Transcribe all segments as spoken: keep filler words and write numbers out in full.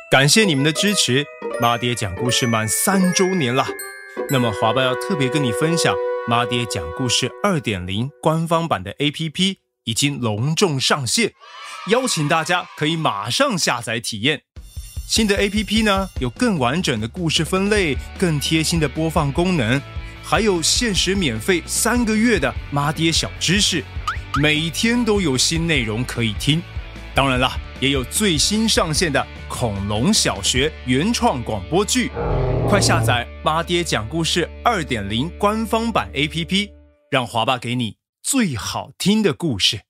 感谢你们的支持，妈爹讲故事满三周年啦！那么华爸要特别跟你分享，妈爹讲故事 二点零 官方版的 A P P 已经隆重上线，邀请大家可以马上下载体验。新的 A P P 呢，有更完整的故事分类，更贴心的播放功能，还有限时免费三个月的妈爹小知识，每天都有新内容可以听。当然啦，也有最新上线的恐龙小学原创广播剧，快下载妈爹讲故事 二点零 官方版 A P P， 让华爸给你最好听的故事。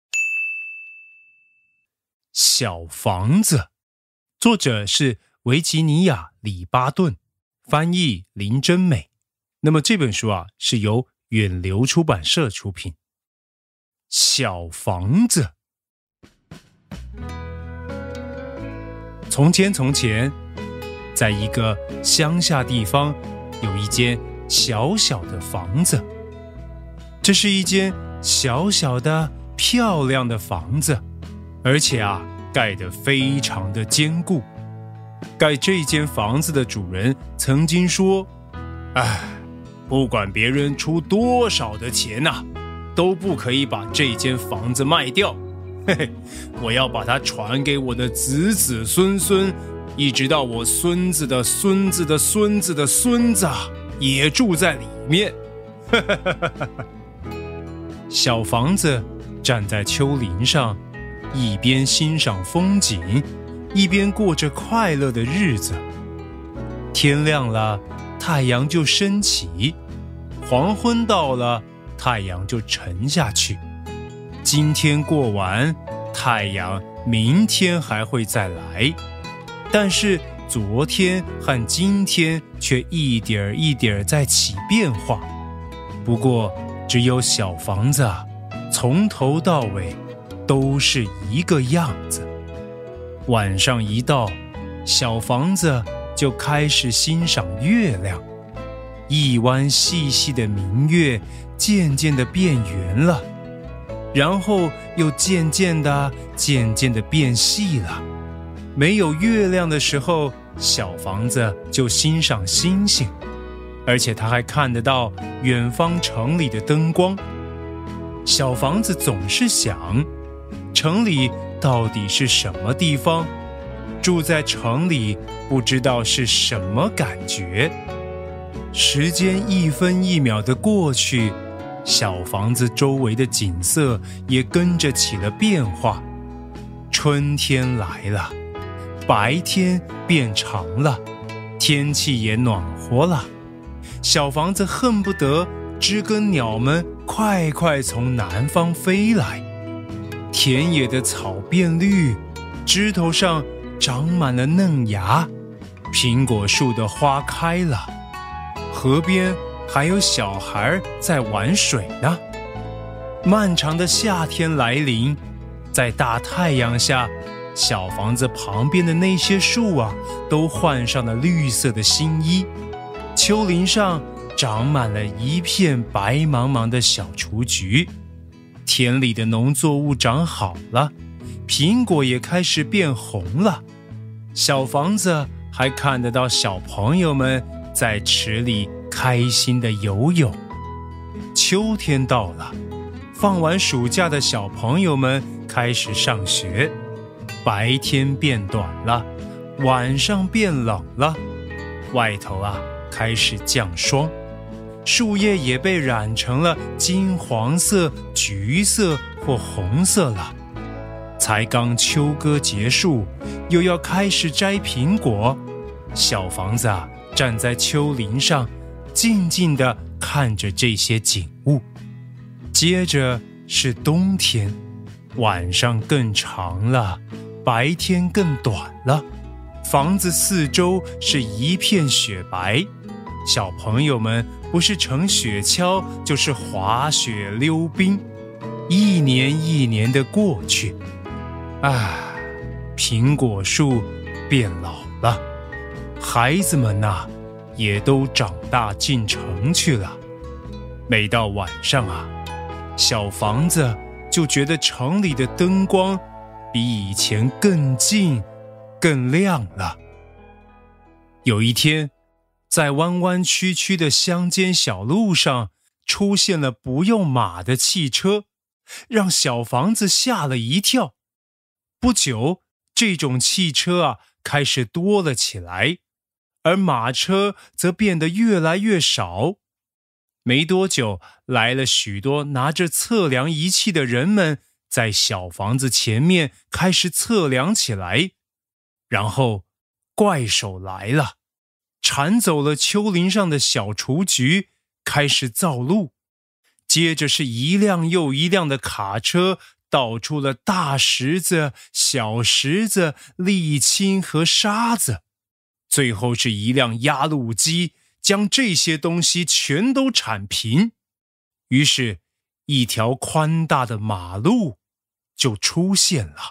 小房子，作者是维吉尼亚·里巴顿，翻译林真美。那么这本书啊，是由远流出版社出品。小房子。从前从前，在一个乡下地方，有一间小小的房子。这是一间小小的漂亮的房子，而且啊，盖得非常的坚固。盖这间房子的主人曾经说，唉，不管别人出多少的钱啊，都不可以把这间房子卖掉。嘿嘿，我要把它传给我的子子孙孙，一直到我孙子的孙子的孙子的孙子啊，也住在里面。小房子站在丘陵上，一边欣赏风景，一边过着快乐的日子。天亮了，太阳就升起；黄昏到了，太阳就沉下去。今天过完，太阳明天还会再来，但是昨天和今天却一点一点在起变化。不过只有小房子啊，从头到尾都是一个样子。晚上一到，小房子就开始欣赏月亮，一弯细细的明月渐渐地变圆了，然后又渐渐的、渐渐的变细了。没有月亮的时候，小房子就欣赏星星，而且他还看得到远方城里的灯光。小房子总是想，城里到底是什么地方？住在城里不知道是什么感觉。时间一分一秒的过去，小房子周围的景色也跟着起了变化。春天来了，白天变长了，天气也暖和了。小房子恨不得知更鸟们快快从南方飞来。田野的草变绿，枝头上长满了嫩芽，苹果树的花开了，河边还有小孩在玩水呢。漫长的夏天来临，在大太阳下，小房子旁边的那些树啊，都换上了绿色的新衣。丘陵上长满了一片白茫茫的小雏菊，田里的农作物长好了，苹果也开始变红了。小房子还看得到小朋友们在池里开心地游泳。秋天到了，放完暑假的小朋友们开始上学，白天变短了，晚上变冷了，外头啊开始降霜，树叶也被染成了金黄色、橘色或红色了。才刚秋歌结束，又要开始摘苹果。小房子啊站在丘陵上，静静地看着这些景物。接着是冬天，晚上更长了，白天更短了。房子四周是一片雪白，小朋友们不是乘雪橇，就是滑雪溜冰。一年一年的过去，唉，苹果树变老了，孩子们呐、啊，也都长大进城去了。每到晚上啊，小房子就觉得城里的灯光比以前更近、 更亮了。有一天，在弯弯曲曲的乡间小路上，出现了不用马的汽车，让小房子吓了一跳。不久，这种汽车啊开始多了起来，而马车则变得越来越少。没多久，来了许多拿着测量仪器的人们，在小房子前面开始测量起来。然后，怪手来了，铲走了丘陵上的小雏菊，开始造路。接着是一辆又一辆的卡车，倒出了大石子、小石子、沥青和沙子。最后是一辆压路机，将这些东西全都铲平。于是，一条宽大的马路就出现了。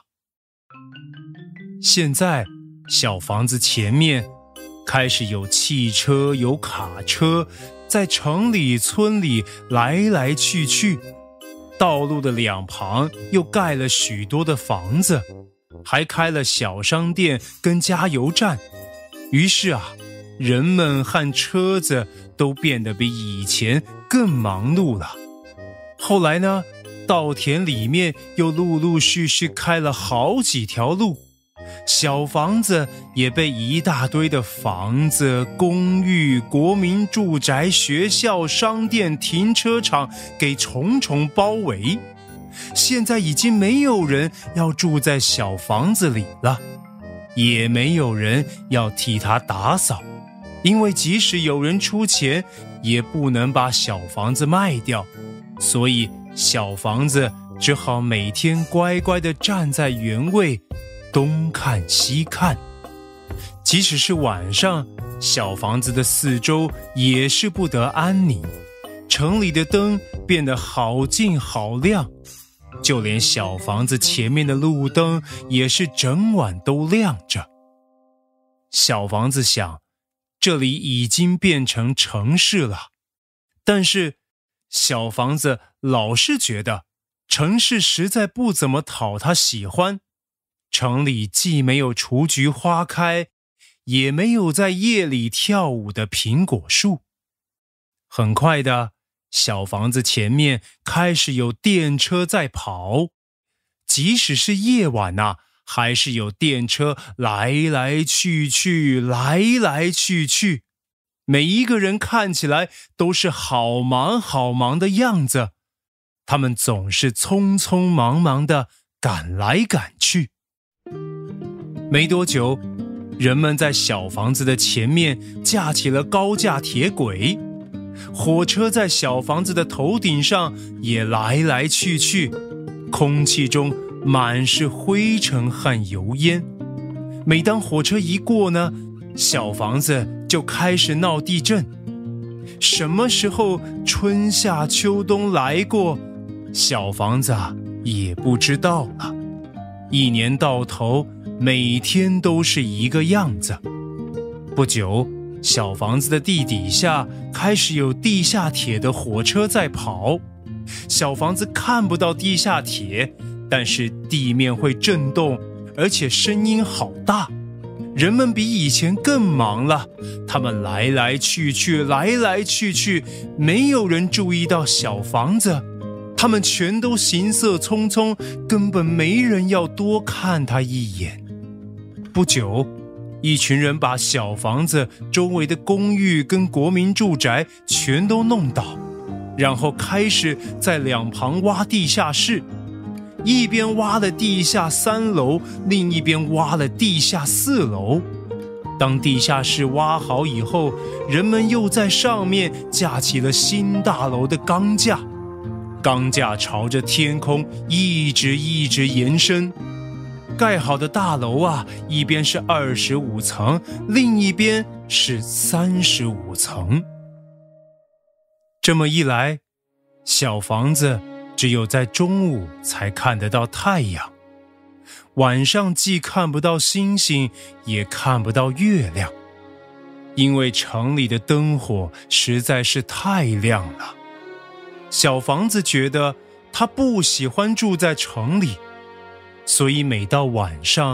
现在，小房子前面开始有汽车、有卡车，在城里、村里来来去去。道路的两旁又盖了许多的房子，还开了小商店跟加油站。于是啊，人们和车子都变得比以前更忙碌了。后来呢，稻田里面又陆陆续续开了好几条路，小房子也被一大堆的房子、公寓、国民住宅、学校、商店、停车场给重重包围。现在已经没有人要住在小房子里了，也没有人要替他打扫，因为即使有人出钱，也不能把小房子卖掉，所以小房子只好每天乖乖地站在原位，东看西看。即使是晚上，小房子的四周也是不得安宁，城里的灯变得好近好亮，就连小房子前面的路灯也是整晚都亮着。小房子想，这里已经变成城市了，但是小房子老是觉得城市实在不怎么讨他喜欢。城里既没有雏菊花开，也没有在夜里跳舞的苹果树。很快的，小房子前面开始有电车在跑，即使是夜晚啊，还是有电车来来去去，来来去去。每一个人看起来都是好忙好忙的样子，他们总是匆匆忙忙地赶来赶去。没多久，人们在小房子的前面架起了高架铁轨，火车在小房子的头顶上也来来去去，空气中满是灰尘和油烟。每当火车一过呢，小房子就开始闹地震。什么时候春夏秋冬来过，小房子啊也不知道了。一年到头，每天都是一个样子。不久，小房子的地底下开始有地下铁的火车在跑。小房子看不到地下铁，但是地面会震动，而且声音好大。人们比以前更忙了，他们来来去去，来来去去，没有人注意到小房子。他们全都行色匆匆，根本没人要多看他一眼。不久，一群人把小房子周围的公寓跟国民住宅全都弄倒，然后开始在两旁挖地下室，一边挖了地下三楼，另一边挖了地下四楼。当地下室挖好以后，人们又在上面架起了新大楼的钢架，钢架朝着天空一直一直延伸。盖好的大楼啊，一边是二十五层，另一边是三十五层。这么一来，小房子只有在中午才看得到太阳，晚上既看不到星星，也看不到月亮，因为城里的灯火实在是太亮了。小房子觉得他不喜欢住在城里，所以每到晚上，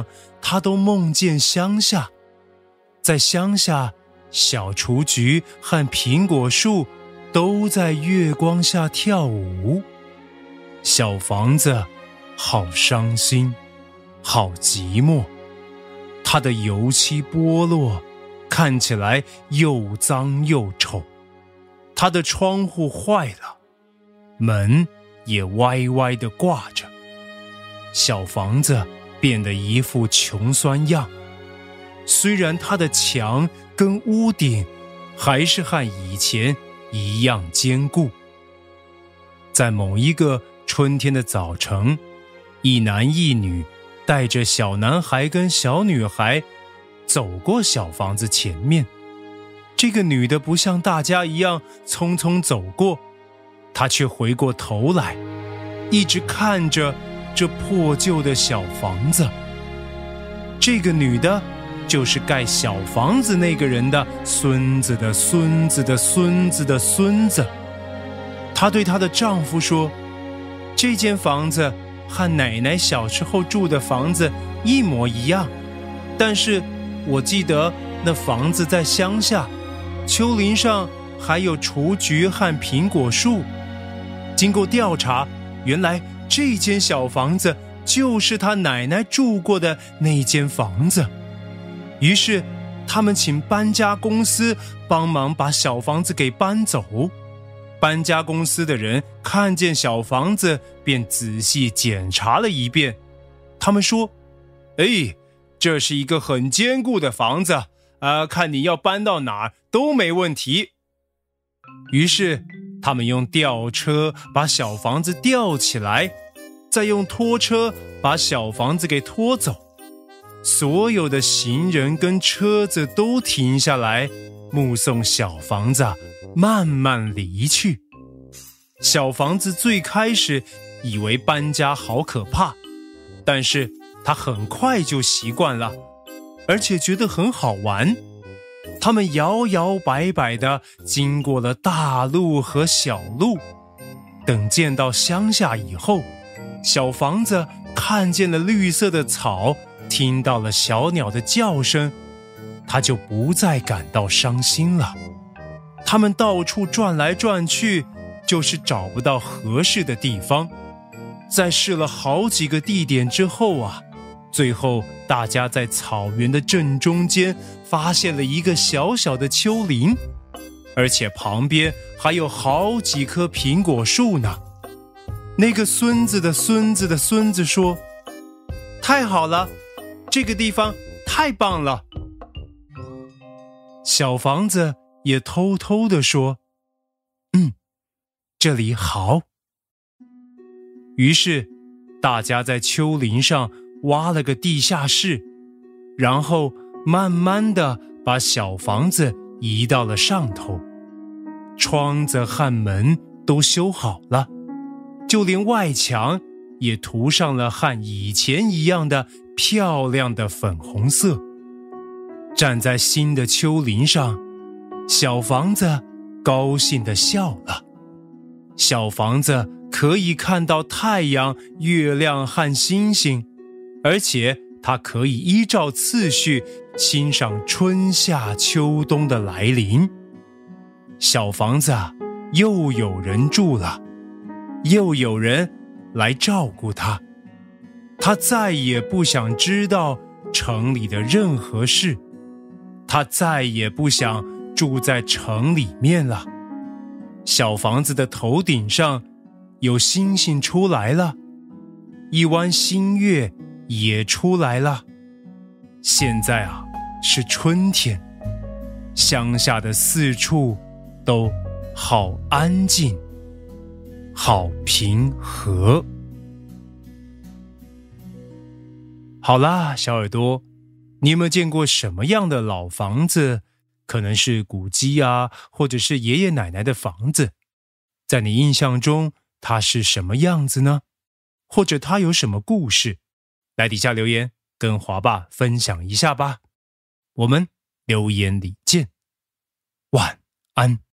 他都梦见乡下，在乡下，小雏菊和苹果树都在月光下跳舞。小房子好伤心，好寂寞，它的油漆剥落，看起来又脏又臭。它的窗户坏了，门也歪歪地挂着。小房子变得一副穷酸样，虽然它的墙跟屋顶还是和以前一样坚固。在某一个春天的早晨，一男一女带着小男孩跟小女孩走过小房子前面。这个女的不像大家一样匆匆走过，她却回过头来，一直看着这破旧的小房子。这个女的就是盖小房子那个人的孙子的孙子的孙子的孙子。她对她的丈夫说，这间房子和奶奶小时候住的房子一模一样，但是我记得那房子在乡下，丘陵上还有雏菊和苹果树。经过调查，原来这间小房子就是他奶奶住过的那间房子。于是他们请搬家公司帮忙把小房子给搬走。搬家公司的人看见小房子便仔细检查了一遍。他们说，哎，这是一个很坚固的房子，呃，看你要搬到哪儿都没问题。于是他们用吊车把小房子吊起来，再用拖车把小房子给拖走。所有的行人跟车子都停下来，目送小房子慢慢离去。小房子最开始以为搬家好可怕，但是他很快就习惯了，而且觉得很好玩。他们摇摇摆摆地经过了大路和小路。等见到乡下以后，小房子看见了绿色的草，听到了小鸟的叫声，他就不再感到伤心了。他们到处转来转去，就是找不到合适的地方。在试了好几个地点之后啊，最后大家在草原的正中间发现了一个小小的丘陵，而且旁边还有好几棵苹果树呢。那个孙子的孙子的孙子说，太好了，这个地方太棒了。小房子也偷偷地说，嗯，这里好。于是大家在丘陵上挖了个地下室，然后慢慢地把小房子移到了上头。窗子和门都修好了，就连外墙也涂上了和以前一样的漂亮的粉红色。站在新的丘陵上，小房子高兴地笑了。小房子可以看到太阳、月亮和星星，而且它可以依照次序欣赏春夏秋冬的来临。小房子又有人住了，又有人来照顾他。他再也不想知道城里的任何事，他再也不想住在城里面了。小房子的头顶上有星星出来了，一弯新月也出来了。现在啊，是春天，乡下的四处都好安静，好平和。好啦，小耳朵，你有没有见过什么样的老房子？可能是古迹啊，或者是爷爷奶奶的房子。在你印象中，它是什么样子呢？或者它有什么故事？来底下留言跟华爸分享一下吧。我们留言里见，晚安。